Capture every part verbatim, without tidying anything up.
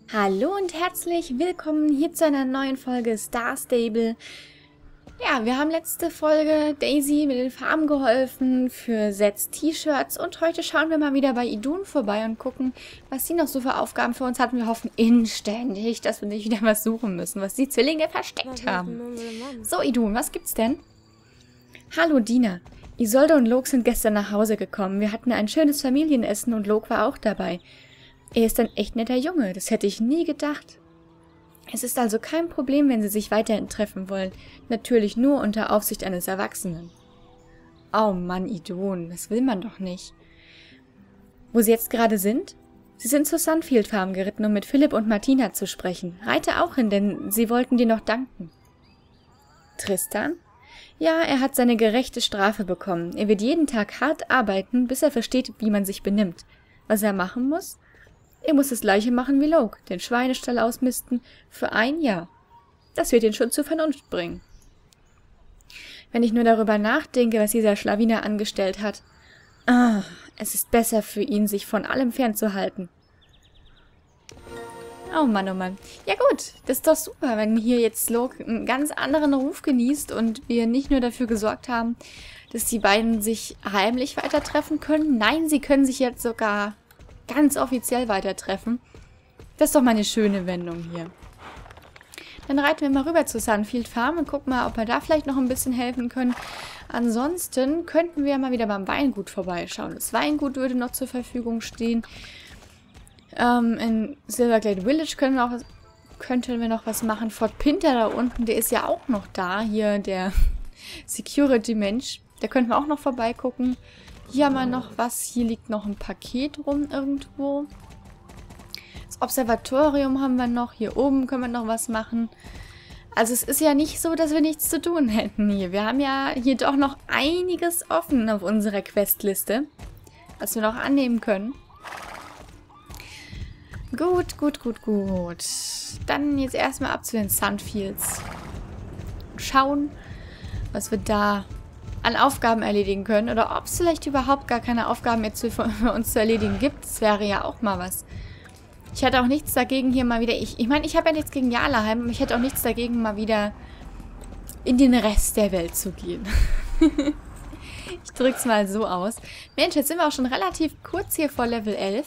Hallo und herzlich willkommen hier zu einer neuen Folge Star Stable. Ja, wir haben letzte Folge Daisy mit den Farben geholfen für Sets T-Shirts und heute schauen wir mal wieder bei Idun vorbei und gucken, was sie noch so für Aufgaben für uns hatten. Wir hoffen inständig, dass wir nicht wieder was suchen müssen, was die Zwillinge versteckt haben. So Idun, was gibt's denn? Hallo Dina, Isolde und Lok sind gestern nach Hause gekommen. Wir hatten ein schönes Familienessen und Lok war auch dabei. Er ist ein echt netter Junge, das hätte ich nie gedacht. Es ist also kein Problem, wenn sie sich weiterhin treffen wollen. Natürlich nur unter Aufsicht eines Erwachsenen. Oh Mann, Idun, das will man doch nicht. Wo sie jetzt gerade sind? Sie sind zur Sunfield Farm geritten, um mit Philipp und Martina zu sprechen. Reite auch hin, denn sie wollten dir noch danken. Tristan? Ja, er hat seine gerechte Strafe bekommen. Er wird jeden Tag hart arbeiten, bis er versteht, wie man sich benimmt. Was er machen muss? Er muss das gleiche machen wie Lok, den Schweinestall ausmisten, für ein Jahr. Das wird ihn schon zur Vernunft bringen. Wenn ich nur darüber nachdenke, was dieser Schlawiner angestellt hat. Ah, es ist besser für ihn, sich von allem fernzuhalten. Oh Mann, oh Mann. Ja gut, das ist doch super, wenn hier jetzt Lok einen ganz anderen Ruf genießt und wir nicht nur dafür gesorgt haben, dass die beiden sich heimlich weiter treffen können. Nein, sie können sich jetzt sogar ganz offiziell weiter treffen. Das ist doch mal eine schöne Wendung hier. Dann reiten wir mal rüber zur Sunfield Farm und gucken mal, ob wir da vielleicht noch ein bisschen helfen können. Ansonsten könnten wir mal wieder beim Weingut vorbeischauen. Das Weingut würde noch zur Verfügung stehen. Ähm, in Silverglade Village können wir auch was, könnten wir noch was machen. Fort Pinter da unten, der ist ja auch noch da. Hier der Security-Mensch. Da könnten wir auch noch vorbeigucken. Hier haben wir noch was. Hier liegt noch ein Paket rum irgendwo. Das Observatorium haben wir noch. Hier oben können wir noch was machen. Also es ist ja nicht so, dass wir nichts zu tun hätten hier. Wir haben ja hier doch noch einiges offen auf unserer Questliste, was wir noch annehmen können. Gut, gut, gut, gut. Dann jetzt erstmal ab zu den Sunfields. Schauen, was wir da an Aufgaben erledigen können. Oder ob es vielleicht überhaupt gar keine Aufgaben mehr für uns zu erledigen gibt. Das wäre ja auch mal was. Ich hätte auch nichts dagegen, hier mal wieder... Ich ich meine, ich habe ja nichts gegen Jarlaheim, aber ich hätte auch nichts dagegen, mal wieder in den Rest der Welt zu gehen. Ich drück's mal so aus. Mensch, jetzt sind wir auch schon relativ kurz hier vor Level elf.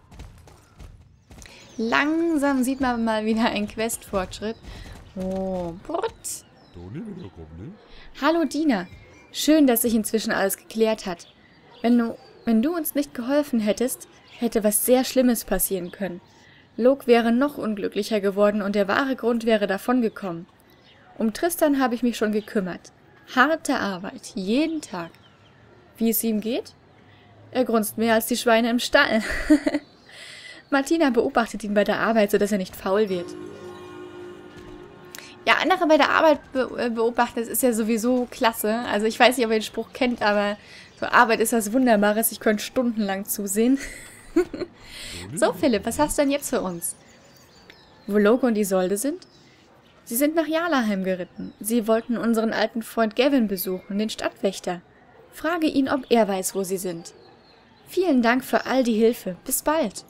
Langsam sieht man mal wieder einen Questfortschritt. Oh, Put. Hallo Dina. Schön, dass sich inzwischen alles geklärt hat. Wenn du, wenn du uns nicht geholfen hättest, hätte was sehr Schlimmes passieren können. Lok wäre noch unglücklicher geworden und der wahre Grund wäre davongekommen. Um Tristan habe ich mich schon gekümmert. Harte Arbeit, jeden Tag. Wie es ihm geht? Er grunzt mehr als die Schweine im Stall. Martina beobachtet ihn bei der Arbeit, sodass er nicht faul wird. Ja, andere bei der Arbeit be beobachten, das ist ja sowieso klasse. Also ich weiß nicht, ob ihr den Spruch kennt, aber so Arbeit ist was Wunderbares. Ich könnte stundenlang zusehen. So, Philipp, was hast du denn jetzt für uns? Wo Lok und Isolde sind? Sie sind nach Jarlaheim geritten. Sie wollten unseren alten Freund Gavin besuchen, den Stadtwächter. Frage ihn, ob er weiß, wo sie sind. Vielen Dank für all die Hilfe. Bis bald.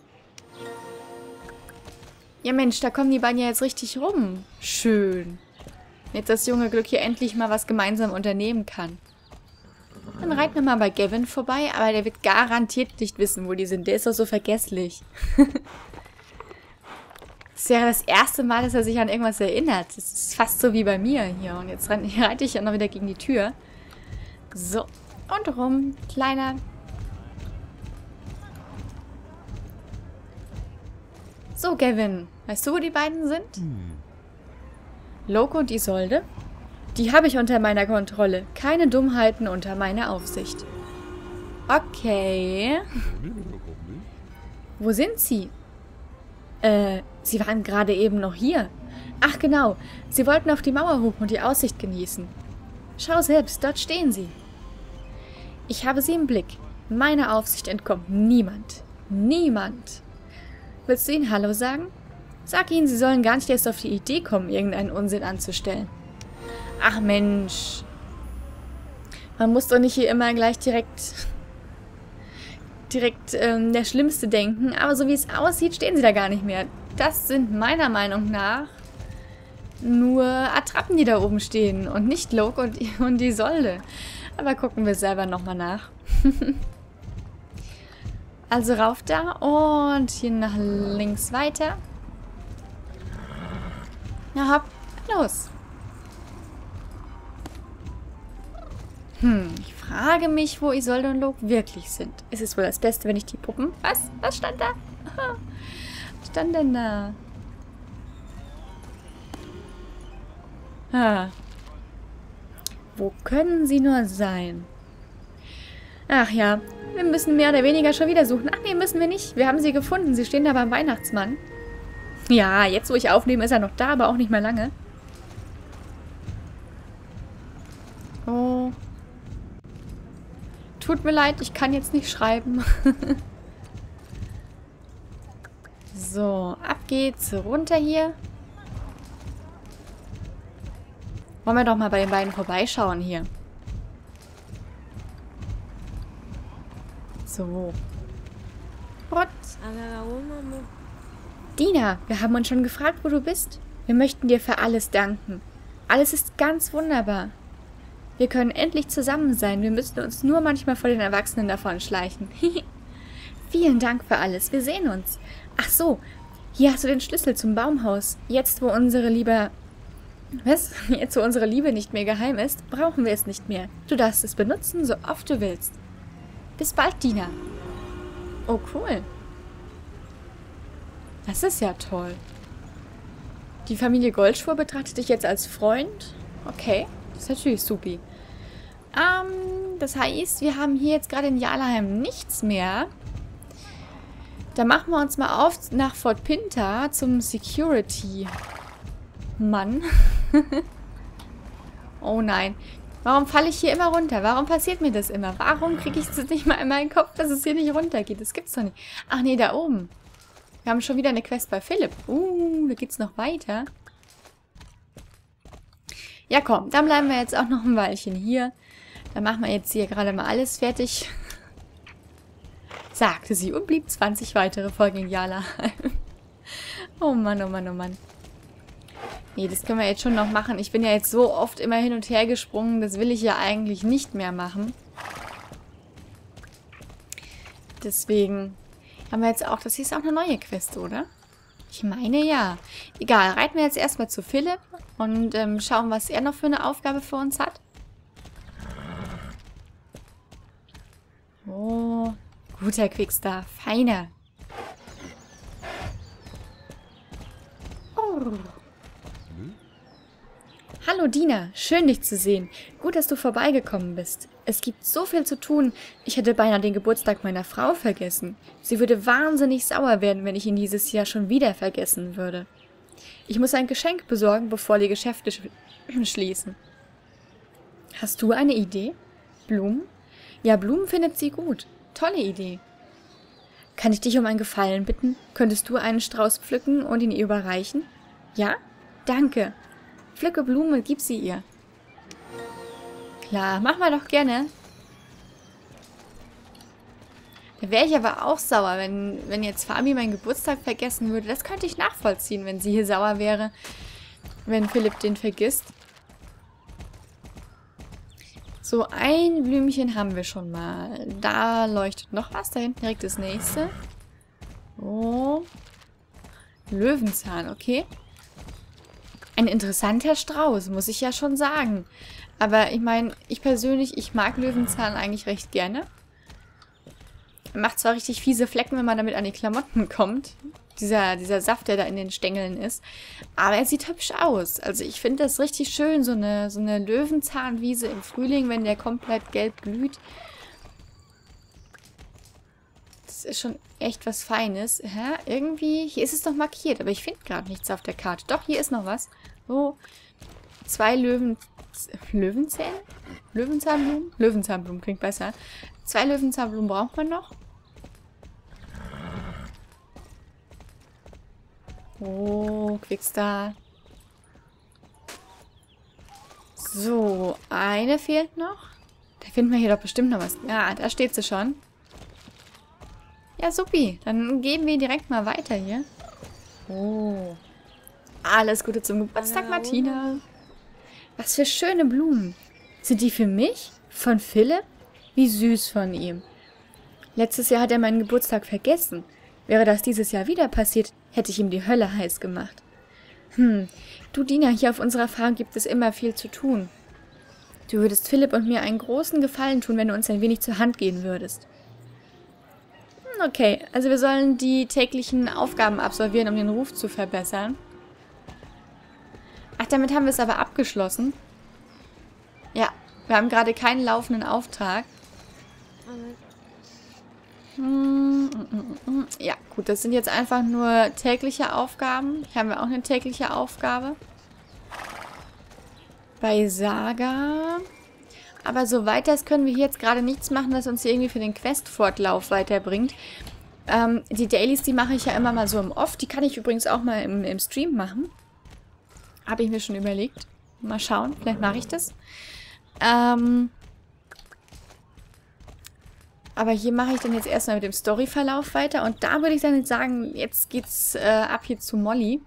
Ja Mensch, da kommen die beiden ja jetzt richtig rum. Schön. Jetzt das junge Glück hier endlich mal was gemeinsam unternehmen kann. Dann reiten wir mal bei Gavin vorbei, aber der wird garantiert nicht wissen, wo die sind. Der ist doch so vergesslich. Das wäre das erste Mal, dass er sich an irgendwas erinnert. Das ist fast so wie bei mir hier. Und jetzt reite ich ja noch wieder gegen die Tür. So. Und rum. Kleiner. So, Gavin. Weißt du, wo die beiden sind? Hm. Lok und Isolde? Die habe ich unter meiner Kontrolle. Keine Dummheiten unter meiner Aufsicht. Okay. Wo sind sie? Äh, sie waren gerade eben noch hier. Ach genau, sie wollten auf die Mauer hoch und die Aussicht genießen. Schau selbst, dort stehen sie. Ich habe sie im Blick. Meiner Aufsicht entkommt niemand. Niemand. Willst du ihnen Hallo sagen? Sag ihnen, sie sollen gar nicht erst auf die Idee kommen, irgendeinen Unsinn anzustellen. Ach Mensch. Man muss doch nicht hier immer gleich direkt direkt ähm, der Schlimmste denken. Aber so wie es aussieht, stehen sie da gar nicht mehr. das sind meiner Meinung nach nur Attrappen, die da oben stehen und nicht Loke und, und die Isolde. Aber gucken wir selber nochmal nach. Also rauf da und hier nach links weiter. Na hopp, los. Hm, ich frage mich, wo Isolde und Loke wirklich sind. Ist es wohl das Beste, wenn ich die Puppen... Was? Was stand da? Was stand denn da? Ah. Wo können sie nur sein? Ach ja, wir müssen mehr oder weniger schon wieder suchen. Ach nee, müssen wir nicht. Wir haben sie gefunden. Sie stehen da beim Weihnachtsmann. Ja, jetzt wo ich aufnehme, ist er noch da, aber auch nicht mehr lange. Oh. Tut mir leid, ich kann jetzt nicht schreiben. So, ab geht's runter hier. Wollen wir doch mal bei den beiden vorbeischauen hier. So. Rot. Dina, wir haben uns schon gefragt, wo du bist. Wir möchten dir für alles danken. Alles ist ganz wunderbar. Wir können endlich zusammen sein. Wir müssen uns nur manchmal vor den Erwachsenen davon schleichen. Vielen Dank für alles. Wir sehen uns. Ach so, hier hast du den Schlüssel zum Baumhaus. Jetzt, wo unsere Liebe... Was? Jetzt, wo unsere Liebe nicht mehr geheim ist, brauchen wir es nicht mehr. Du darfst es benutzen, so oft du willst. Bis bald, Dina. Oh, cool. Das ist ja toll. Die Familie Goldschwur betrachtet dich jetzt als Freund? Okay, das ist natürlich supi. Ähm, das heißt, wir haben hier jetzt gerade in Jarlaheim nichts mehr. Da machen wir uns mal auf nach Fort Pinta zum Security-Mann. Oh nein. Warum falle ich hier immer runter? Warum passiert mir das immer? Warum kriege ich das nicht mal in meinen Kopf, dass es hier nicht runtergeht? Das gibt's doch nicht. Ach nee, da oben. Wir haben schon wieder eine Quest bei Philipp. Uh, da geht's noch weiter. Ja komm, dann bleiben wir jetzt auch noch ein Weilchen hier. Dann machen wir jetzt hier gerade mal alles fertig. Sagte sie und blieb zwanzig weitere Folgen in Jarlaheim. Oh Mann, oh Mann, oh Mann. Nee, das können wir jetzt schon noch machen. Ich bin ja jetzt so oft immer hin und her gesprungen. Das will ich ja eigentlich nicht mehr machen. Deswegen haben wir jetzt auch... Das hier ist auch eine neue Quest, oder? Ich meine ja. Egal, reiten wir jetzt erstmal zu Philipp und ähm, schauen, was er noch für eine Aufgabe für uns hat. Oh, guter Quickstar. Feiner. Oh. Hallo Dina, schön dich zu sehen. Gut, dass du vorbeigekommen bist. Es gibt so viel zu tun. Ich hätte beinahe den Geburtstag meiner Frau vergessen. Sie würde wahnsinnig sauer werden, wenn ich ihn dieses Jahr schon wieder vergessen würde. Ich muss ein Geschenk besorgen, bevor die Geschäfte sch schließen. Hast du eine Idee? Blumen? Ja, Blumen findet sie gut. Tolle Idee. Kann ich dich um einen Gefallen bitten? Könntest du einen Strauß pflücken und ihn ihr überreichen? Ja? Danke. Pflücke Blume, gib sie ihr. Klar, mach mal doch gerne. Da wäre ich aber auch sauer, wenn, wenn jetzt Fabi meinen Geburtstag vergessen würde. Das könnte ich nachvollziehen, wenn sie hier sauer wäre, wenn Philipp den vergisst. So, ein Blümchen haben wir schon mal. Da leuchtet noch was. Da hinten direkt das nächste. Oh. Löwenzahn, okay. Ein interessanter Strauß, muss ich ja schon sagen. Aber ich meine, ich persönlich, ich mag Löwenzahn eigentlich recht gerne. Er macht zwar richtig fiese Flecken, wenn man damit an die Klamotten kommt. Dieser, dieser Saft, der da in den Stängeln ist. Aber er sieht hübsch aus. Also ich finde das richtig schön, so eine, so eine Löwenzahnwiese im Frühling, wenn der komplett gelb glüht. Das ist schon echt was Feines. Hä? Irgendwie, hier ist es doch markiert, aber ich finde gerade nichts auf der Karte. Doch, hier ist noch was. So, zwei Löwen... Löwenzähne? Löwenzahnblumen? Löwenzahnblumen klingt besser. Zwei Löwenzahnblumen braucht man noch. Oh, Quickstar. So, eine fehlt noch. Da finden wir hier doch bestimmt noch was. Ja, da steht sie schon. Ja, supi. Dann gehen wir direkt mal weiter hier. Oh. Alles Gute zum Geburtstag, Martina. Was für schöne Blumen. Sind die für mich? Von Philipp? Wie süß von ihm. Letztes Jahr hat er meinen Geburtstag vergessen. Wäre das dieses Jahr wieder passiert, hätte ich ihm die Hölle heiß gemacht. Hm, du Dina, hier auf unserer Farm gibt es immer viel zu tun. Du würdest Philipp und mir einen großen Gefallen tun, wenn du uns ein wenig zur Hand gehen würdest. Hm, okay, also wir sollen die täglichen Aufgaben absolvieren, um den Ruf zu verbessern. Ach, damit haben wir es aber abgeschlossen. Ja, wir haben gerade keinen laufenden Auftrag. Ja, gut, das sind jetzt einfach nur tägliche Aufgaben. Hier haben wir auch eine tägliche Aufgabe. Bei Saga. Aber soweit das können wir hier jetzt gerade nichts machen, das uns hier irgendwie für den Quest-Fortlauf weiterbringt. Ähm, die Dailies, die mache ich ja immer mal so im Off. Die kann ich übrigens auch mal im, im Stream machen. Habe ich mir schon überlegt. Mal schauen, vielleicht mache ich das. Ähm... Aber hier mache ich dann jetzt erstmal mit dem Storyverlauf weiter. Und da würde ich dann jetzt sagen, jetzt geht's äh, ab hier zu Molly.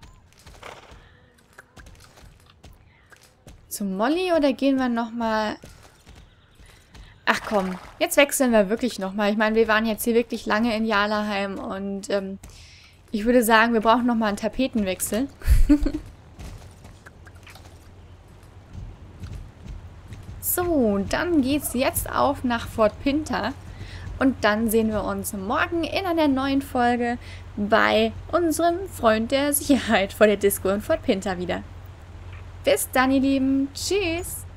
Zu Molly oder gehen wir nochmal... Ach komm, jetzt wechseln wir wirklich nochmal. Ich meine, wir waren jetzt hier wirklich lange in Jarlaheim. Und ähm, ich würde sagen, wir brauchen nochmal einen Tapetenwechsel. So, dann geht's jetzt auf nach Fort Pinter. Und dann sehen wir uns morgen in einer neuen Folge bei unserem Freund der Sicherheit vor der Disco in Fort Pinter wieder. Bis dann, ihr Lieben. Tschüss.